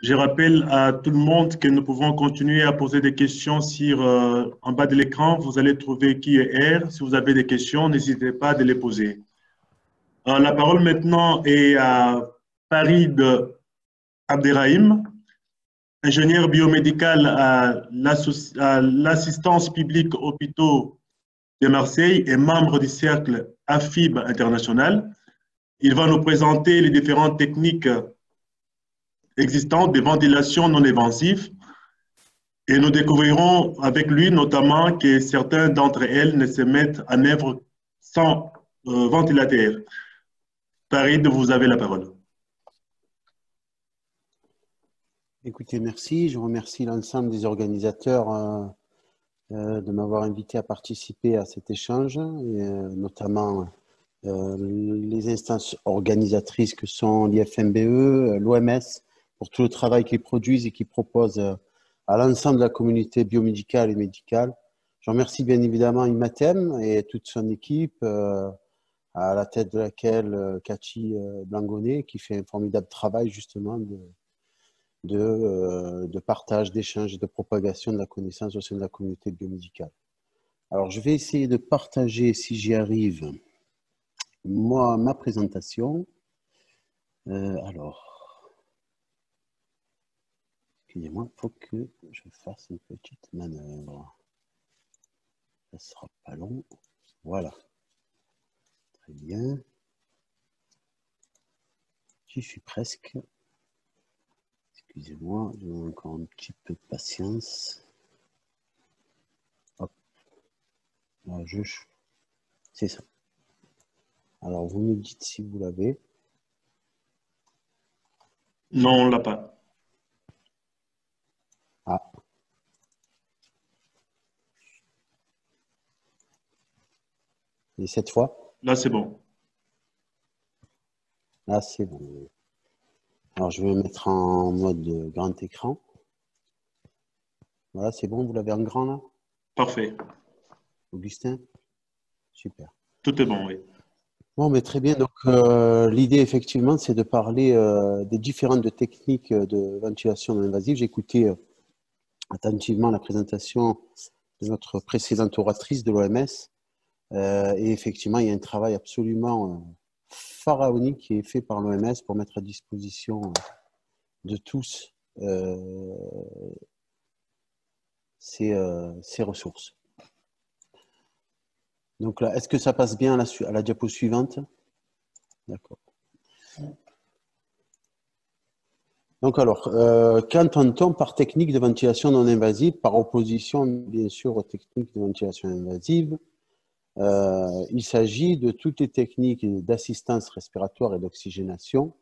Je rappelle à tout le monde que nous pouvons continuer à poser des questions en bas de l'écran. Vous allez trouver qui est R. Si vous avez des questions, n'hésitez pas à les poser. La parole maintenant est à Farid Abderrahim, ingénieur biomédical à l'assistance publique hôpitaux de Marseille et membre du cercle AFIB international. Il va nous présenter les différentes techniques existantes de ventilation non invasive et nous découvrirons avec lui notamment que certains d'entre elles ne se mettent en œuvre sans ventilateur. Farid, vous avez la parole. Écoutez, merci. Je remercie l'ensemble des organisateurs de m'avoir invité à participer à cet échange, notamment les instances organisatrices que sont l'IFMBE, l'OMS, pour tout le travail qu'ils produisent et qu'ils proposent à l'ensemble de la communauté biomédicale et médicale. Je remercie bien évidemment Imatem et toute son équipe, à la tête de laquelle Cathy Blangonnet, qui fait un formidable travail justement de partage, d'échange et de propagation de la connaissance au sein de la communauté biomédicale. Alors, je vais essayer de partager, si j'y arrive, ma présentation. Excusez-moi, il faut que je fasse une petite manœuvre. Ça ne sera pas long. Voilà. Très bien. J'y suis presque. Excusez-moi, j'ai encore un petit peu de patience. Hop. Là, c'est ça. Alors, vous me dites si vous l'avez. Non, on ne l'a pas. Ah. Et cette fois? Là, c'est bon. Là, c'est bon. Alors, je vais mettre en mode grand écran. Voilà, c'est bon, vous l'avez en grand là? Parfait. Augustin? Super. Tout est bon, oui. Bon, mais très bien. Donc, l'idée, effectivement, c'est de parler des différentes techniques de ventilation non invasive. J'ai écouté attentivement la présentation de notre précédente oratrice de l'OMS. Et effectivement, il y a un travail absolument pharaonique qui est fait par l'OMS pour mettre à disposition de tous ces ressources. Donc là, est-ce que ça passe bien à la diapo suivante? D'accord. Donc alors, qu'entend-on par technique de ventilation non invasive, par opposition bien sûr aux techniques de ventilation invasive? Il s'agit de toutes les techniques d'assistance respiratoire et d'oxygénation.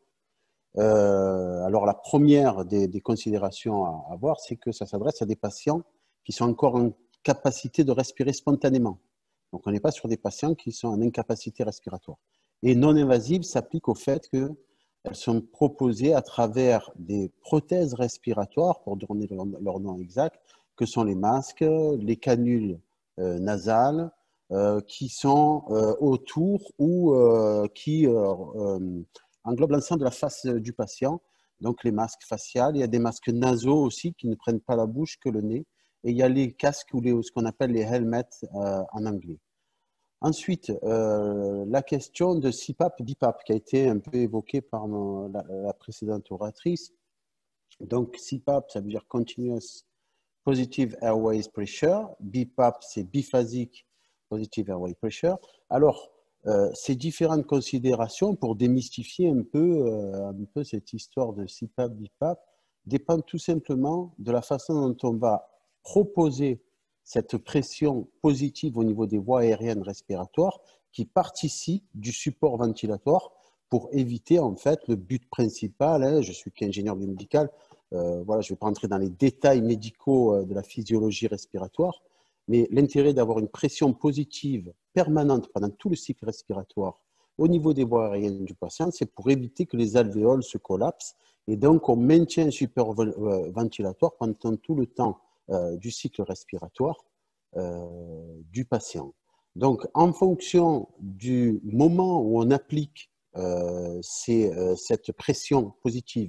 Alors la première des considérations à avoir, c'est que ça s'adresse à des patients qui sont encore en capacité de respirer spontanément. Donc on n'est pas sur des patients qui sont en incapacité respiratoire. Et non invasive s'applique au fait qu'elles sont proposées à travers des prothèses respiratoires, pour donner leur nom exact, que sont les masques, les canules nasales, qui sont autour ou qui englobe l'ensemble de la face du patient, donc les masques faciales. Il y a des masques nasaux aussi qui ne prennent pas la bouche que le nez. Et il y a les casques ou ce qu'on appelle les helmets en anglais. Ensuite, la question de CPAP, BiPAP, qui a été un peu évoquée par la précédente oratrice. Donc, CPAP, ça veut dire Continuous Positive Airways Pressure. BiPAP, c'est biphasique Positive Airway Pressure. Alors, ces différentes considérations, pour démystifier un peu cette histoire de CPAP, BiPAP, dépendent tout simplement de la façon dont on va proposer cette pression positive au niveau des voies aériennes respiratoires qui participe du support ventilatoire pour éviter en fait le but principal. Hein, je suis qu'ingénieur biomédical, voilà, je ne vais pas entrer dans les détails médicaux de la physiologie respiratoire, mais l'intérêt d'avoir une pression positive permanente pendant tout le cycle respiratoire au niveau des voies aériennes du patient, c'est pour éviter que les alvéoles se collapsent et donc on maintient un support ventilatoire pendant tout le temps du cycle respiratoire du patient. Donc, en fonction du moment où on applique cette pression positive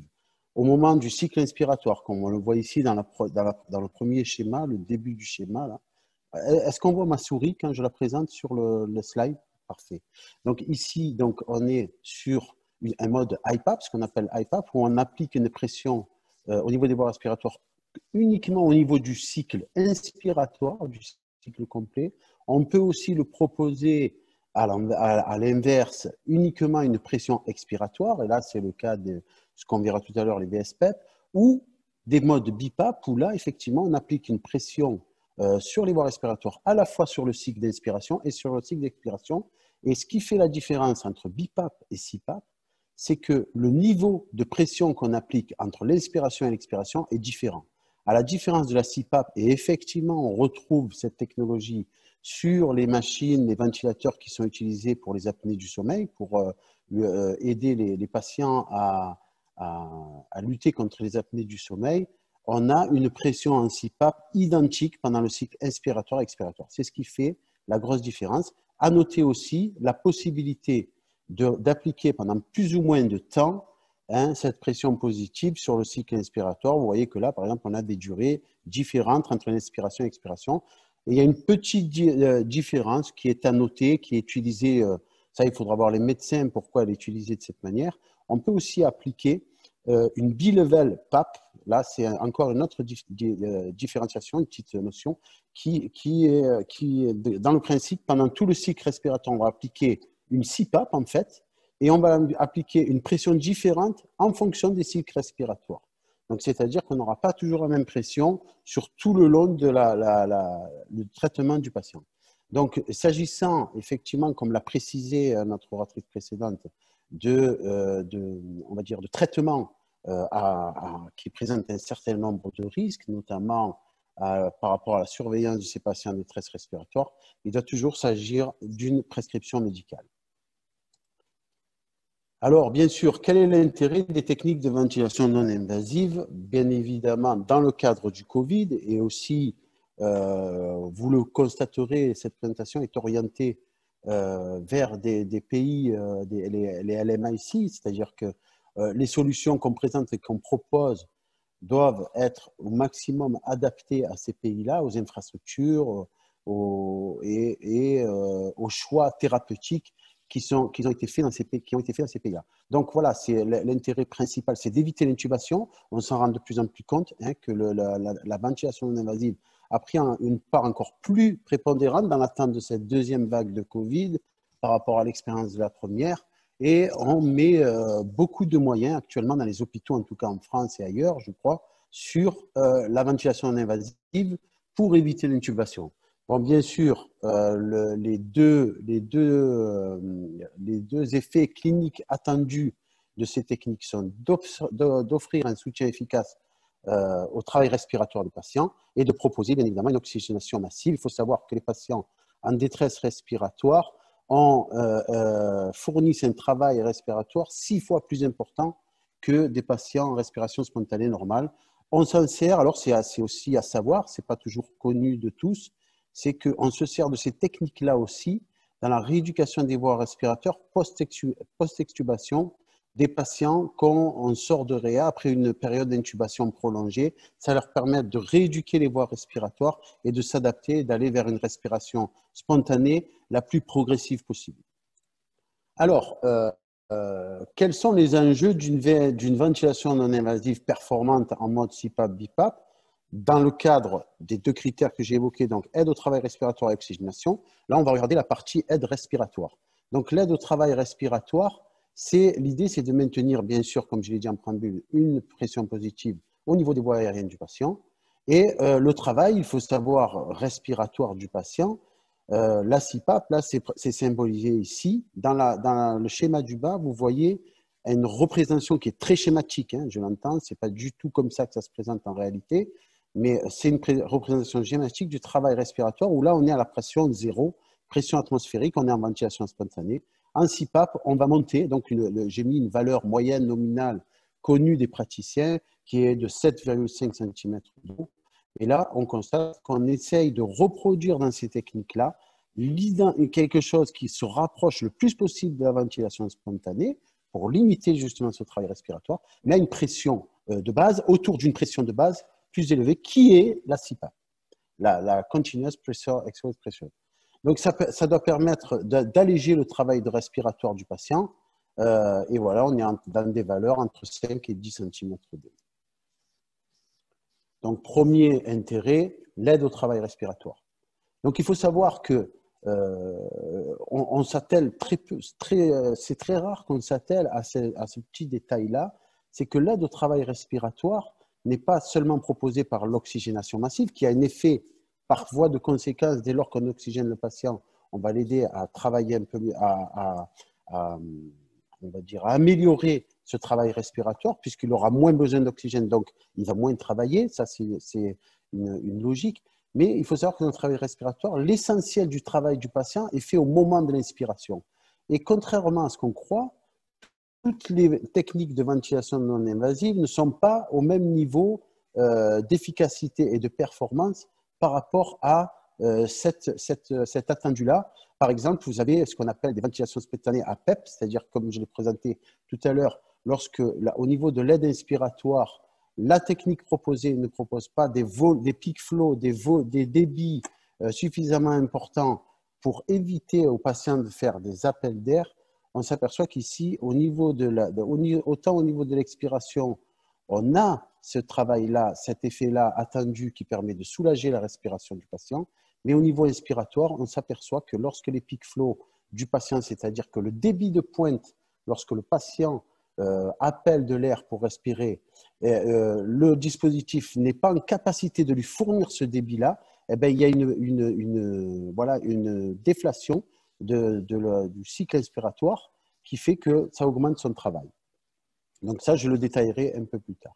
au moment du cycle inspiratoire, comme on le voit ici dans le premier schéma, le début du schéma. Là. Est-ce qu'on voit ma souris quand je la présente sur le slide? Parfait. Donc ici, donc, on est sur un mode IPAP, ce qu'on appelle IPAP, où on applique une pression au niveau des voies respiratoires uniquement au niveau du cycle inspiratoire, du cycle complet. On peut aussi le proposer à l'inverse, uniquement une pression expiratoire, et là c'est le cas de ce qu'on verra tout à l'heure, les VSPEP, ou des modes BIPAP, où là effectivement on applique une pression sur les voies respiratoires, à la fois sur le cycle d'inspiration et sur le cycle d'expiration. Et ce qui fait la différence entre BIPAP et CIPAP, c'est que le niveau de pression qu'on applique entre l'inspiration et l'expiration est différent. À la différence de la CIPAP, et effectivement, on retrouve cette technologie sur les machines, les ventilateurs qui sont utilisés pour les apnées du sommeil, pour aider les patients à lutter contre les apnées du sommeil, on a une pression en CIPAP identique pendant le cycle inspiratoire et expiratoire. C'est ce qui fait la grosse différence. À noter aussi la possibilité d'appliquer pendant plus ou moins de temps cette pression positive sur le cycle inspiratoire. Vous voyez que là, par exemple, on a des durées différentes entre l'inspiration et l'expiration. Et il y a une petite différence qui est à noter, qui est utilisée, ça il faudra voir les médecins pourquoi elle est utilisée de cette manière. On peut aussi appliquer une bilevel PAP, là c'est encore une autre différenciation, une petite notion, qui est dans le principe, pendant tout le cycle respiratoire, on va appliquer une CPAP en fait, et on va appliquer une pression différente en fonction des cycles respiratoires. Donc c'est-à-dire qu'on n'aura pas toujours la même pression sur tout le long de le traitement du patient. Donc s'agissant effectivement, comme l'a précisé notre oratrice précédente, on va dire, de traitement qui présente un certain nombre de risques, notamment par rapport à la surveillance de ces patients en détresse respiratoire, il doit toujours s'agir d'une prescription médicale. Alors, bien sûr, quel est l'intérêt des techniques de ventilation non invasive? Bien évidemment, dans le cadre du Covid, et aussi, vous le constaterez, cette présentation est orientée vers des pays, les LMIC, c'est-à-dire que les solutions qu'on présente et qu'on propose doivent être au maximum adaptées à ces pays-là, aux infrastructures et aux choix thérapeutiques qui ont été faits dans ces pays-là. Donc voilà, c'est l'intérêt principal, c'est d'éviter l'intubation. On s'en rend de plus en plus compte que la ventilation non invasive a pris une part encore plus prépondérante dans l'attente de cette deuxième vague de Covid par rapport à l'expérience de la première. Et on met beaucoup de moyens actuellement dans les hôpitaux, en tout cas en France et ailleurs, je crois, sur la ventilation non invasive pour éviter l'intubation. Bon, bien sûr, les deux effets cliniques attendus de ces techniques sont d'offrir un soutien efficace au travail respiratoire du patient et de proposer bien évidemment une oxygénation massive. Il faut savoir que les patients en détresse respiratoire fournissent un travail respiratoire 6 fois plus important que des patients en respiration spontanée normale. On s'en sert, alors c'est aussi à savoir, ce n'est pas toujours connu de tous, c'est qu'on se sert de ces techniques-là aussi dans la rééducation des voies respiratoires post-extubation des patients qu'on sort de réa après une période d'intubation prolongée. Ça leur permet de rééduquer les voies respiratoires et de s'adapter et d'aller vers une respiration spontanée la plus progressive possible. Alors, quels sont les enjeux d'une ventilation non invasive performante en mode CPAP-BIPAP? Dans le cadre des deux critères que j'ai évoqués, donc aide au travail respiratoire et oxygénation, là, on va regarder la partie aide respiratoire. Donc, l'aide au travail respiratoire, l'idée, c'est de maintenir, bien sûr, comme je l'ai dit en préambule, une pression positive au niveau des voies aériennes du patient. Et le travail, il faut savoir, respiratoire du patient, la CPAP, là, c'est symbolisé ici. Dans le schéma du bas, vous voyez une représentation qui est très schématique, je l'entends, ce n'est pas du tout comme ça que ça se présente en réalité, mais c'est une représentation schématique du travail respiratoire où là, on est à la pression 0, pression atmosphérique, on est en ventilation spontanée. En CPAP, on va monter, donc j'ai mis une valeur moyenne nominale connue des praticiens qui est de 7,5 cm d'eau. Et là, on constate qu'on essaye de reproduire dans ces techniques-là quelque chose qui se rapproche le plus possible de la ventilation spontanée pour limiter justement ce travail respiratoire, mais à une pression de base, autour d'une pression de base plus élevée, qui est la CPAP, la Continuous Pressure Exposed Pressure. Donc, ça doit permettre d'alléger le travail de respiratoire du patient. Et voilà, on est dans des valeurs entre 5 et 10 cm3. Donc, premier intérêt, l'aide au travail respiratoire. Donc, il faut savoir que on s'attelle très peu, c'est très rare qu'on s'attelle à ce petit détail-là, c'est que l'aide au travail respiratoire n'est pas seulement proposée par l'oxygénation massive, qui a un effet par voie de conséquence, dès lors qu'on oxygène le patient, on va l'aider à travailler un peu, on va dire, à améliorer ce travail respiratoire, puisqu'il aura moins besoin d'oxygène, donc il va moins travailler, ça c'est une logique. Mais il faut savoir que dans le travail respiratoire, l'essentiel du travail du patient est fait au moment de l'inspiration. Et contrairement à ce qu'on croit, toutes les techniques de ventilation non invasive ne sont pas au même niveau d'efficacité et de performance par rapport à cet attendu-là. Par exemple, vous avez ce qu'on appelle des ventilations spontanées à PEP, c'est-à-dire, comme je l'ai présenté tout à l'heure, lorsque, au niveau de l'aide inspiratoire, la technique proposée ne propose pas des peak flow, des débits suffisamment importants pour éviter aux patients de faire des appels d'air. On s'aperçoit qu'ici, autant au niveau de l'expiration, on a ce travail-là, cet effet-là attendu qui permet de soulager la respiration du patient, mais au niveau inspiratoire, on s'aperçoit que lorsque les peak flow du patient, c'est-à-dire que le débit de pointe, lorsque le patient appelle de l'air pour respirer, le dispositif n'est pas en capacité de lui fournir ce débit-là, eh bien, il y a une déflation du cycle inspiratoire qui fait que ça augmente son travail. Donc ça, je le détaillerai un peu plus tard.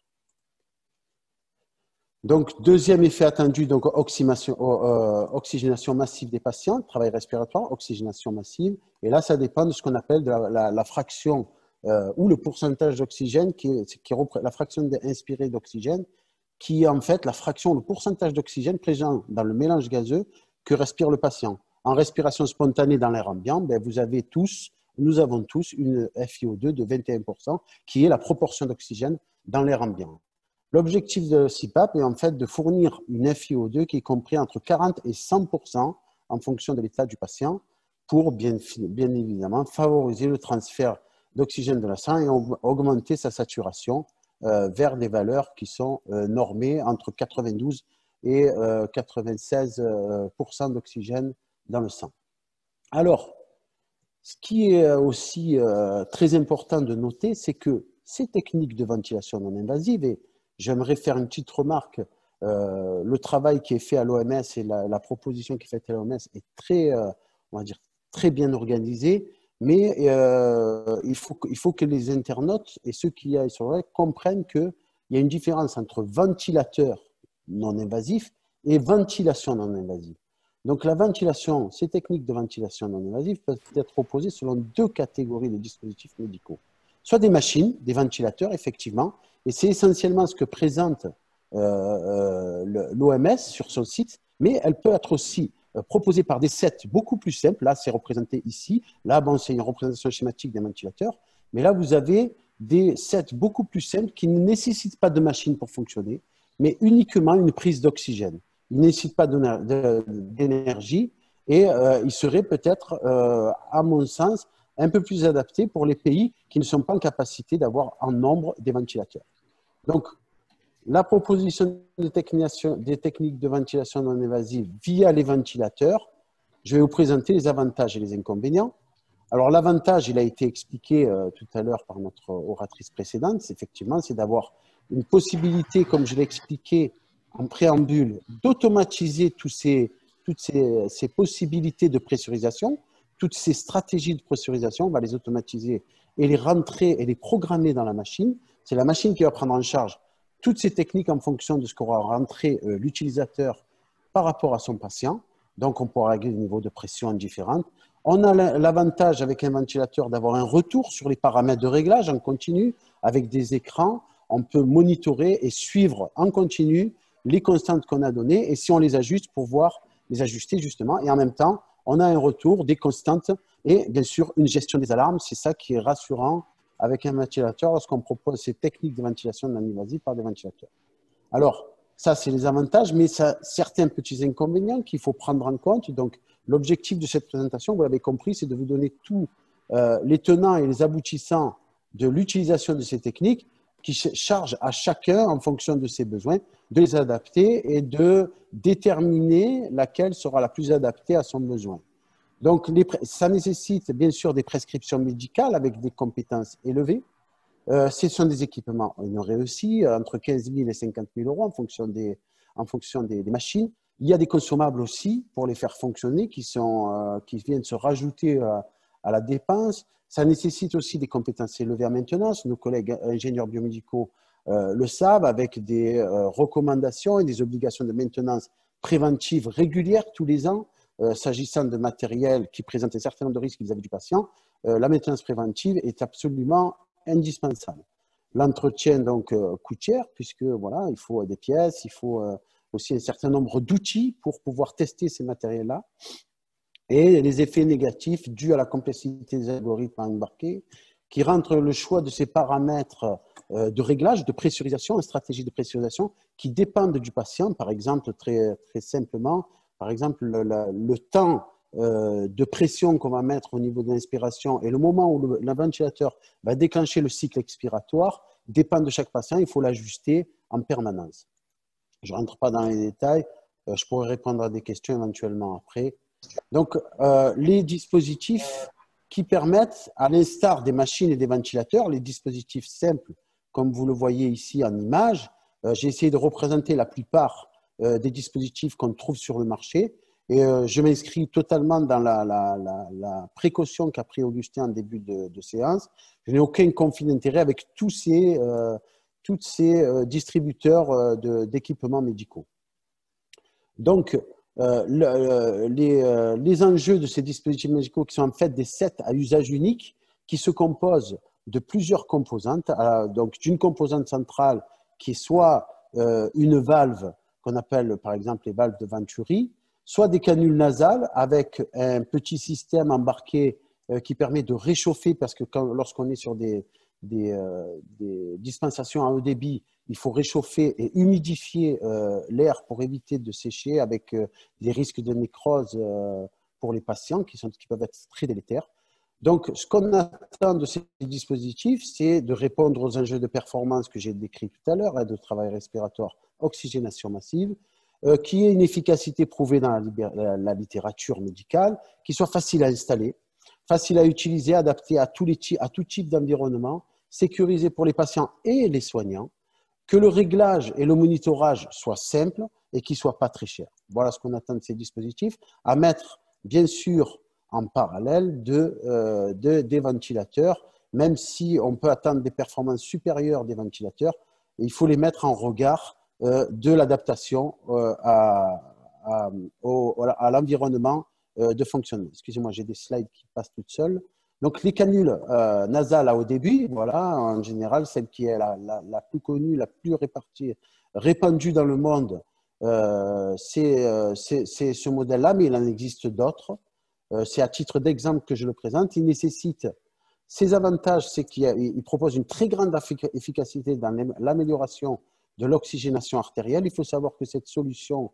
Donc, deuxième effet attendu, donc oxygénation massive des patients, travail respiratoire, oxygénation massive. Et là, ça dépend de ce qu'on appelle de la fraction ou le pourcentage d'oxygène, la fraction inspirée d'oxygène, qui est en fait la fraction, le pourcentage d'oxygène présent dans le mélange gazeux que respire le patient. En respiration spontanée dans l'air ambiant, ben nous avons tous une FiO2 de 21%, qui est la proportion d'oxygène dans l'air ambiant. L'objectif de CPAP est en fait de fournir une FiO2 qui est compris entre 40 et 100% en fonction de l'état du patient pour bien évidemment favoriser le transfert d'oxygène de la sang et augmenter sa saturation vers des valeurs qui sont normées entre 92 et 96% d'oxygène dans le sang. Alors, ce qui est aussi très important de noter, c'est que ces techniques de ventilation non invasive, et j'aimerais faire une petite remarque, le travail qui est fait à l'OMS et la proposition qui est faite à l'OMS est très, on va dire, très bien organisée, mais il faut que les internautes et ceux qui y aillent sur le web comprennent qu'il y a une différence entre ventilateur non invasif et ventilation non invasive. Donc la ventilation, ces techniques de ventilation non invasive peuvent être proposées selon deux catégories de dispositifs médicaux. Soit des machines, des ventilateurs, effectivement, et c'est essentiellement ce que présente l'OMS sur son site, mais elle peut être aussi proposée par des sets beaucoup plus simples. Là, c'est représenté ici. Là, bon, c'est une représentation schématique des ventilateurs, mais là, vous avez des sets beaucoup plus simples qui ne nécessitent pas de machine pour fonctionner, mais uniquement une prise d'oxygène. Ils ne nécessitent pas d'énergie et ils seraient peut-être, à mon sens, un peu plus adaptés pour les pays qui ne sont pas en capacité d'avoir en nombre des ventilateurs. Donc, la proposition des techniques de ventilation non invasive via les ventilateurs, je vais vous présenter les avantages et les inconvénients. Alors, l'avantage, il a été expliqué tout à l'heure par notre oratrice précédente, effectivement, c'est d'avoir une possibilité, comme je l'ai expliqué en préambule, d'automatiser toutes ces possibilités de pressurisation, toutes ces stratégies de pressurisation, on va les automatiser et les rentrer et les programmer dans la machine. C'est la machine qui va prendre en charge toutes ces techniques en fonction de ce qu'aura rentré l'utilisateur par rapport à son patient. Donc, on pourra régler le niveau de pression différentes. On a l'avantage avec un ventilateur d'avoir un retour sur les paramètres de réglage en continu avec des écrans. On peut monitorer et suivre en continu les constantes qu'on a données et si on les ajuste, pouvoir les ajuster justement. Et en même temps, on a un retour des constantes et bien sûr une gestion des alarmes. C'est ça qui est rassurant avec un ventilateur lorsqu'on propose ces techniques de ventilation non invasive par des ventilateurs. Alors, ça, c'est les avantages, mais ça a certains petits inconvénients qu'il faut prendre en compte. Donc, l'objectif de cette présentation, vous l'avez compris, c'est de vous donner tous les tenants et les aboutissants de l'utilisation de ces techniques qui chargent à chacun, en fonction de ses besoins, de les adapter et de déterminer laquelle sera la plus adaptée à son besoin. Donc, ça nécessite bien sûr des prescriptions médicales avec des compétences élevées. Ce sont des équipements honorés aussi, entre 15 000 et 50 000 euros en fonction des machines. Il y a des consommables aussi pour les faire fonctionner qui viennent se rajouter à la dépense. Ça nécessite aussi des compétences élevées en maintenance. Nos collègues ingénieurs biomédicaux le savent, avec des recommandations et des obligations de maintenance préventive régulière tous les ans. S'agissant de matériel qui présente un certain nombre de risques vis-à-vis du patient, la maintenance préventive est absolument indispensable. L'entretien donc coûte cher, puisque voilà, il faut des pièces, il faut aussi un certain nombre d'outils pour pouvoir tester ces matériels-là. Et les effets négatifs dus à la complexité des algorithmes embarqués, qui rendent le choix de ces paramètres de réglage, de pressurisation, une stratégie de pressurisation qui dépendent du patient. Par exemple, très simplement, par exemple, le temps de pression qu'on va mettre au niveau de l'inspiration et le moment où le ventilateur va déclencher le cycle expiratoire dépend de chaque patient. Il faut l'ajuster en permanence. Je ne rentre pas dans les détails. Je pourrais répondre à des questions éventuellement après. Donc, les dispositifs qui permettent, à l'instar des machines et des ventilateurs, les dispositifs simples, comme vous le voyez ici en image, j'ai essayé de représenter la plupart des dispositifs qu'on trouve sur le marché. Et je m'inscris totalement dans la précaution qu'a pris Augustin en début de séance. Je n'ai aucun conflit d'intérêt avec tous ces distributeurs d'équipements médicaux. Donc, les enjeux de ces dispositifs médicaux qui sont en fait des sets à usage unique qui se composent de plusieurs composantes, donc d'une composante centrale qui est soit une valve qu'on appelle par exemple les valves de Venturi, soit des canules nasales avec un petit système embarqué qui permet de réchauffer, parce que lorsqu'on est sur des dispensations à haut débit, il faut réchauffer et humidifier l'air pour éviter de sécher avec des risques de nécrose pour les patients qui peuvent être très délétères. Donc, ce qu'on attend de ces dispositifs, c'est de répondre aux enjeux de performance que j'ai décrits tout à l'heure, de travail respiratoire, oxygénation massive, qui ait une efficacité prouvée dans la littérature médicale, qui soit facile à installer, facile à utiliser, adapté à tout type d'environnement, sécurisé pour les patients et les soignants, que le réglage et le monitorage soient simples et qu'ils ne soient pas très chers. Voilà ce qu'on attend de ces dispositifs, à mettre bien sûr en parallèle des ventilateurs, même si on peut attendre des performances supérieures des ventilateurs, il faut les mettre en regard de l'adaptation à l'environnement de fonctionnement. Excusez-moi, j'ai des slides qui passent toutes seules. Donc, les canules nasales à haut débit, voilà, en général, celle qui est la plus connue, la plus répandue dans le monde, c'est ce modèle-là, mais il en existe d'autres. C'est à titre d'exemple que je le présente. Il nécessite, ses avantages, c'est qu'il propose une très grande efficacité dans l'amélioration de l'oxygénation artérielle. Il faut savoir que cette solution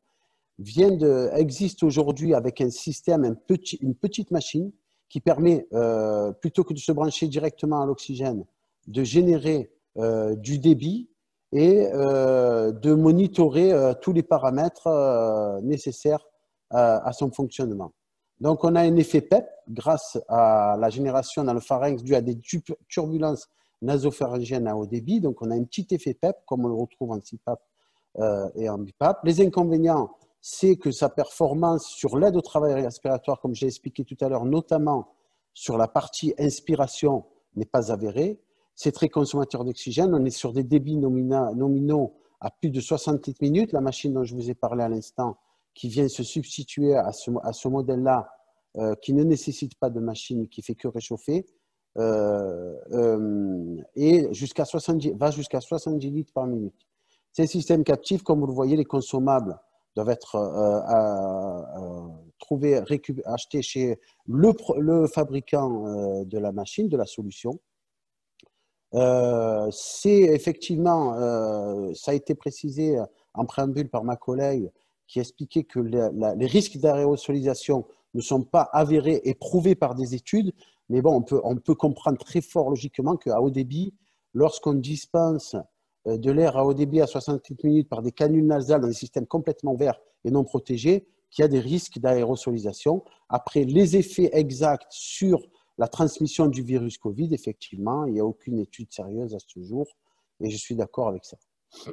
existe aujourd'hui avec un système, une petite machine qui permet, plutôt que de se brancher directement à l'oxygène, de générer du débit et de monitorer tous les paramètres nécessaires à son fonctionnement. Donc, on a un effet PEP grâce à la génération dans le pharynx due à des turbulences nasopharyngiennes à haut débit. Donc, on a un petit effet PEP comme on le retrouve en CPAP et en BiPAP. Les inconvénients, c'est que sa performance sur l'aide au travail respiratoire, comme je l'ai expliqué tout à l'heure, notamment sur la partie inspiration, n'est pas avérée. C'est très consommateur d'oxygène. On est sur des débits nominaux à plus de 68 minutes. La machine dont je vous ai parlé à l'instant, qui vient se substituer à ce modèle-là, qui ne nécessite pas de machine, qui fait que réchauffer, et va jusqu'à 70 litres par minute. C'est un système captif. Comme vous le voyez, les consommables doivent être achetés chez le fabricant de la machine, de la solution. C'est effectivement, ça a été précisé en préambule par ma collègue qui expliquait que les risques d'aérosolisation ne sont pas avérés et prouvés par des études, mais bon, on peut comprendre très fort logiquement qu'à haut débit, lorsqu'on dispense de l'air à haut débit à 68 minutes par des canules nasales dans des systèmes complètement ouverts et non protégés, qu'il y a des risques d'aérosolisation. Après, les effets exacts sur la transmission du virus Covid, effectivement, il n'y a aucune étude sérieuse à ce jour, et je suis d'accord avec ça.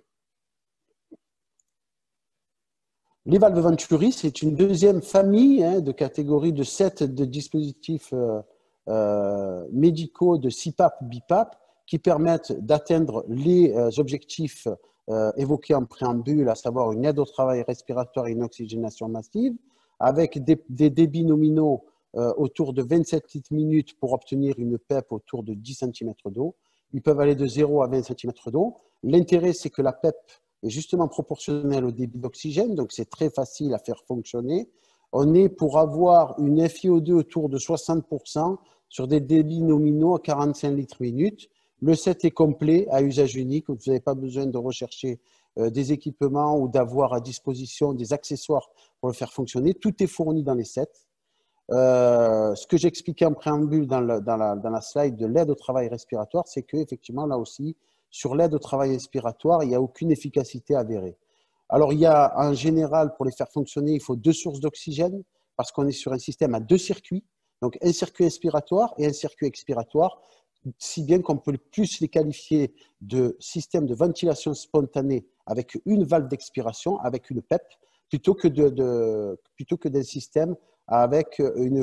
Les valves Venturi, c'est une deuxième famille de catégories de 7 de dispositifs médicaux de CPAP, BiPAP, qui permettent d'atteindre les objectifs évoqués en préambule, à savoir une aide au travail respiratoire et une oxygénation massive, avec des débits nominaux autour de 27 litres minutes pour obtenir une PEP autour de 10 cm d'eau. Ils peuvent aller de 0 à 20 cm d'eau. L'intérêt, c'est que la PEP est justement proportionnelle au débit d'oxygène, donc c'est très facile à faire fonctionner. On est pour avoir une FiO2 autour de 60% sur des débits nominaux à 45 litres minute. Le set est complet à usage unique, vous n'avez pas besoin de rechercher des équipements ou d'avoir à disposition des accessoires pour le faire fonctionner. Tout est fourni dans les sets. Ce que j'expliquais en préambule dans la slide de l'aide au travail respiratoire, c'est qu'effectivement, là aussi, sur l'aide au travail respiratoire, il n'y a aucune efficacité avérée. Alors, il y a en général, pour les faire fonctionner, il faut 2 sources d'oxygène parce qu'on est sur un système à 2 circuits, donc un circuit inspiratoire et un circuit expiratoire, si bien qu'on peut plus les qualifier de système de ventilation spontanée avec une valve d'expiration, avec une PEP, plutôt que d'un système avec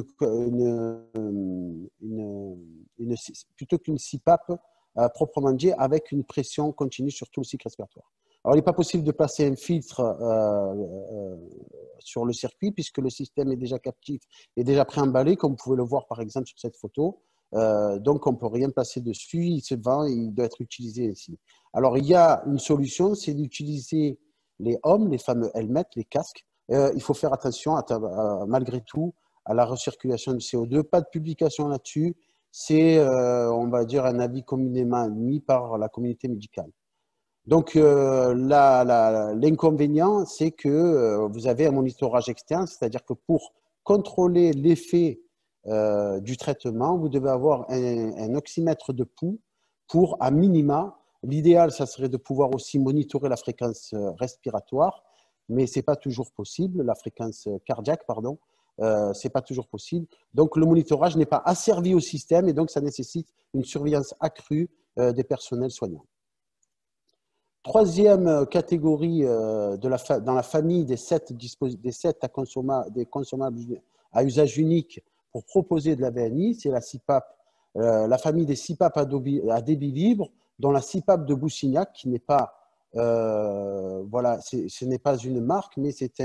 plutôt qu'une CPAP proprement dit, avec une pression continue sur tout le cycle respiratoire. Alors, il n'est pas possible de placer un filtre sur le circuit puisque le système est déjà captif et déjà préemballé, comme vous pouvez le voir par exemple sur cette photo. Donc, on ne peut rien placer dessus, il se vend et il doit être utilisé ainsi. Alors, il y a une solution, c'est d'utiliser les HOM, les fameux helmets, les casques. Il faut faire attention, malgré tout, à la recirculation du CO2. Pas de publication là-dessus. C'est, on va dire, un avis communément admis par la communauté médicale. Donc, l'inconvénient, c'est que vous avez un monitorage externe, c'est-à-dire que pour contrôler l'effet du traitement, vous devez avoir un oxymètre de pouls pour, à minima, l'idéal, ça serait de pouvoir aussi monitorer la fréquence respiratoire, mais ce n'est pas toujours possible, la fréquence cardiaque, pardon, ce n'est pas toujours possible. Donc, le monitorage n'est pas asservi au système et donc ça nécessite une surveillance accrue des personnels soignants. Troisième catégorie dans la famille des 7 consommables à usage unique pour proposer de la VNI, c'est la CPAP, la famille des CPAP à débit libre, dont la CPAP de Boussignac, qui n'est pas, voilà, ce n'est pas une marque, mais c'est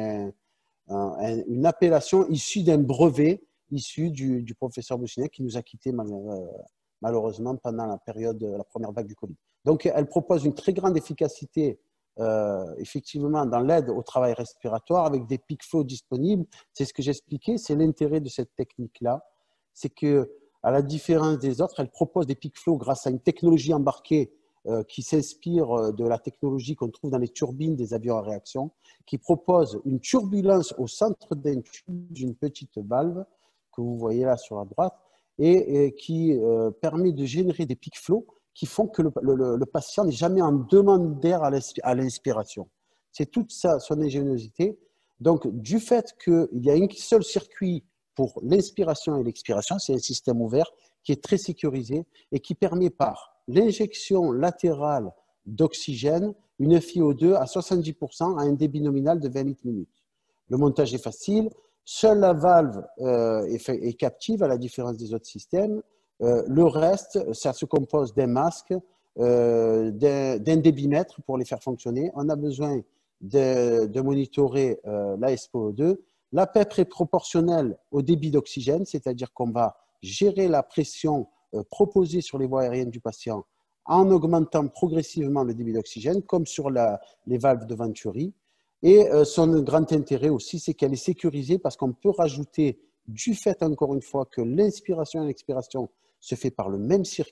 une appellation issue d'un brevet issu du professeur Boussignac qui nous a quittés malheureusement pendant la première vague du Covid. Donc, elle propose une très grande efficacité, effectivement, dans l'aide au travail respiratoire avec des peak flow disponibles. C'est ce que j'expliquais, c'est l'intérêt de cette technique-là. C'est que, à la différence des autres, elle propose des peak flow grâce à une technologie embarquée qui s'inspire de la technologie qu'on trouve dans les turbines des avions à réaction, qui propose une turbulence au centre d'un tube d'une petite valve que vous voyez là sur la droite et qui permet de générer des peak flow qui font que le patient n'est jamais en demande d'air à l'inspiration. C'est toute ça, son ingéniosité. Donc, du fait qu'il y a un seul circuit pour l'inspiration et l'expiration, c'est un système ouvert qui est très sécurisé et qui permet par l'injection latérale d'oxygène une FiO2 à 70% à un débit nominal de 20 litres minute. Le montage est facile. Seule la valve est captive à la différence des autres systèmes. Le reste, ça se compose d'un masque, d'un débitmètre pour les faire fonctionner. On a besoin de monitorer la SPO2. La PEP est proportionnelle au débit d'oxygène, c'est-à-dire qu'on va gérer la pression proposée sur les voies aériennes du patient en augmentant progressivement le débit d'oxygène, comme sur les valves de Venturi. Et son grand intérêt aussi, c'est qu'elle est sécurisée parce qu'on peut rajouter, du fait encore une fois que l'inspiration et l'expiration se fait par le même circuit,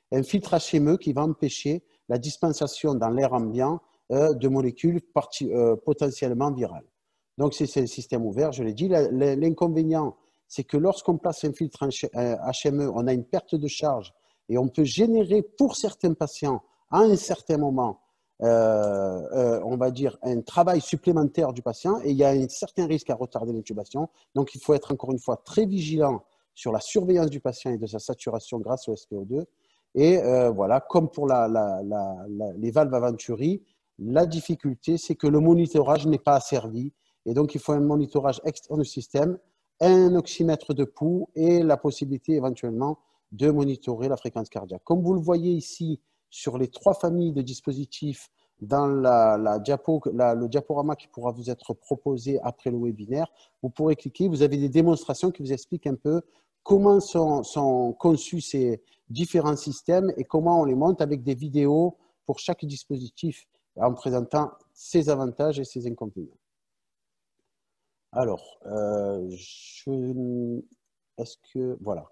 un filtre HME qui va empêcher la dispensation dans l'air ambiant de molécules potentiellement virales. Donc, c'est le système ouvert, je l'ai dit. L'inconvénient, c'est que lorsqu'on place un filtre HME, on a une perte de charge et on peut générer pour certains patients, à un certain moment, on va dire, un travail supplémentaire du patient et il y a un certain risque à retarder l'intubation. Donc, il faut être encore une fois très vigilant sur la surveillance du patient et de sa saturation grâce au SPO2. Et voilà, comme pour les valves à Venturi, la difficulté, c'est que le monitorage n'est pas asservi. Et donc, il faut un monitorage externe du système, un oxymètre de pouls et la possibilité éventuellement de monitorer la fréquence cardiaque. Comme vous le voyez ici, sur les 3 familles de dispositifs dans le diaporama qui pourra vous être proposé après le webinaire, vous pourrez cliquer, vous avez des démonstrations qui vous expliquent un peu comment sont conçus ces différents systèmes et comment on les monte avec des vidéos pour chaque dispositif en présentant ses avantages et ses inconvénients. Alors, est-ce que, voilà.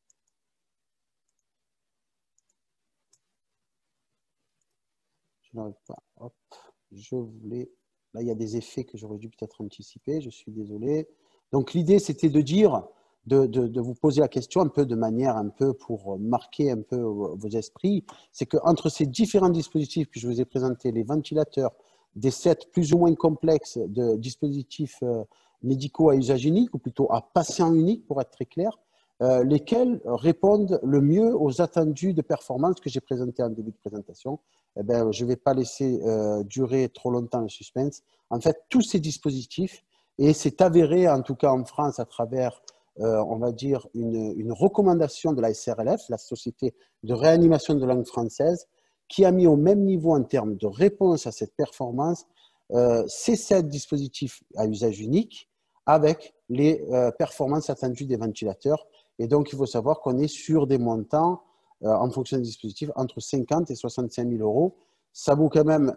Je n'arrive pas. Hop, je voulais. Là, il y a des effets que j'aurais dû peut-être anticiper. Je suis désolé. Donc, l'idée, c'était de dire, de vous poser la question un peu de manière un peu pour marquer un peu vos esprits. C'est qu'entre ces différents dispositifs que je vous ai présentés, les ventilateurs, des sets plus ou moins complexes de dispositifs médicaux à usage unique, ou plutôt à patient unique, pour être très clair, lesquels répondent le mieux aux attendus de performance que j'ai présentés en début de présentation. Eh bien, je ne vais pas laisser durer trop longtemps le suspense. En fait, tous ces dispositifs, et c'est avéré, en tout cas en France, à travers, on va dire, une recommandation de la SRLF, la Société de réanimation de langue française, qui a mis au même niveau en termes de réponse à cette performance ces 7 dispositifs à usage unique avec les performances attendues des ventilateurs. Et donc, il faut savoir qu'on est sur des montants, en fonction des dispositifs, entre 50 et 65 000 euros. Ça vaut quand même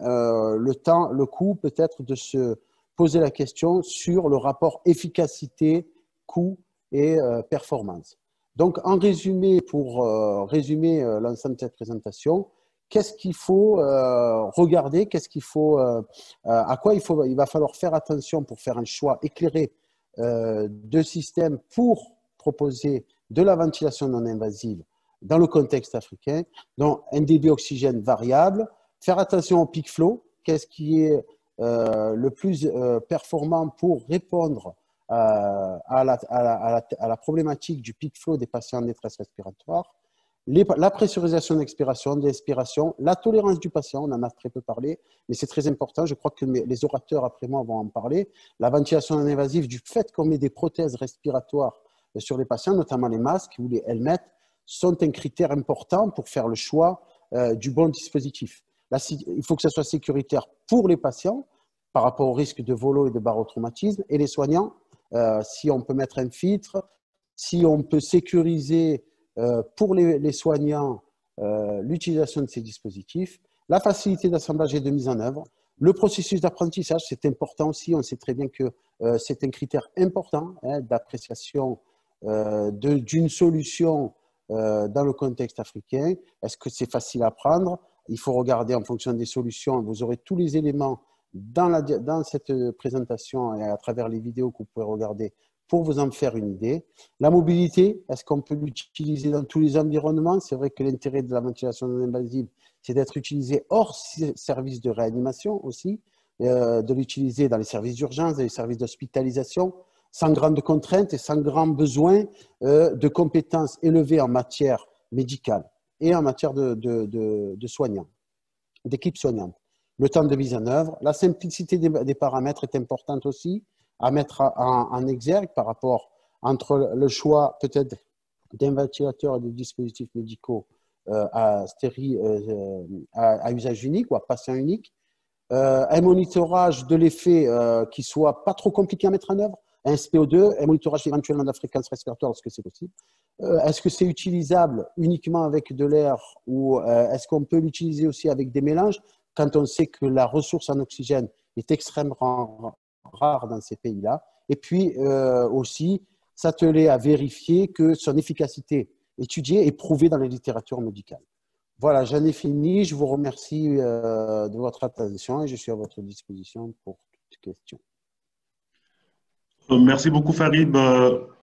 le coût peut-être de se poser la question sur le rapport efficacité, coût et performance. Donc, en résumé, pour résumer l'ensemble de cette présentation, qu'est-ce qu'il faut regarder, qu'est-ce qu'il faut, à quoi il va falloir faire attention pour faire un choix éclairé de système pour proposer de la ventilation non invasive dans le contexte africain, donc un débit oxygène variable, faire attention au peak flow, qu'est-ce qui est le plus performant pour répondre à la problématique du peak flow des patients en détresse respiratoire, la pressurisation d'expiration, d'expiration, la tolérance du patient, on en a très peu parlé, mais c'est très important, je crois que les orateurs après moi vont en parler, la ventilation non invasive du fait qu'on met des prothèses respiratoires sur les patients, notamment les masques ou les helmets, sont un critère important pour faire le choix du bon dispositif. Là, il faut que ça soit sécuritaire pour les patients par rapport au risque de volo et de barotraumatisme et les soignants, si on peut mettre un filtre, si on peut sécuriser pour les soignants l'utilisation de ces dispositifs, la facilité d'assemblage et de mise en œuvre, le processus d'apprentissage, c'est important aussi, on sait très bien que c'est un critère important d'appréciation d'une solution dans le contexte africain. Est-ce que c'est facile à prendre? Il faut regarder en fonction des solutions. Vous aurez tous les éléments dans cette présentation et à travers les vidéos que vous pouvez regarder pour vous en faire une idée. La mobilité, est-ce qu'on peut l'utiliser dans tous les environnements? C'est vrai que l'intérêt de la ventilation non invasive, c'est d'être utilisé hors service de réanimation aussi, de l'utiliser dans les services d'urgence, dans les services d'hospitalisation, sans grande contrainte et sans grand besoin de compétences élevées en matière médicale et en matière de soignants, d'équipes soignantes. Le temps de mise en œuvre, la simplicité des paramètres est importante aussi à mettre en exergue par rapport entre le choix peut-être d'un ventilateur et de dispositifs médicaux à usage unique ou à patient unique, un monitorage de l'effet qui soit pas trop compliqué à mettre en œuvre, un SPO2, un monitorage éventuellement de la fréquence respiratoire lorsque c'est possible. Est-ce que c'est utilisable uniquement avec de l'air ou est-ce qu'on peut l'utiliser aussi avec des mélanges quand on sait que la ressource en oxygène est extrêmement rare dans ces pays-là? Et puis aussi s'atteler à vérifier que son efficacité étudiée est prouvée dans la littérature médicale. Voilà, j'en ai fini. Je vous remercie de votre attention et je suis à votre disposition pour toute question. Merci beaucoup, Farid.